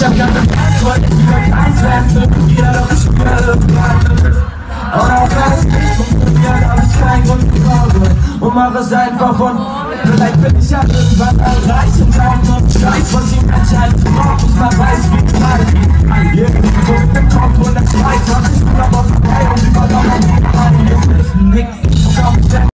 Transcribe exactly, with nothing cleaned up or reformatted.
hab keine Antwort, ich will keins werden. Jeder doch ich spüre irgendwann. Und auch wenn es nicht funktioniert, hab ich keinen Grund zur Sorge und mach es einfach von. Vielleicht bin ich ja irgendwann erreicht und auch nur Scheiß, was die Menschheit braucht, und man weiß, wie es halt geht. Irgendwie so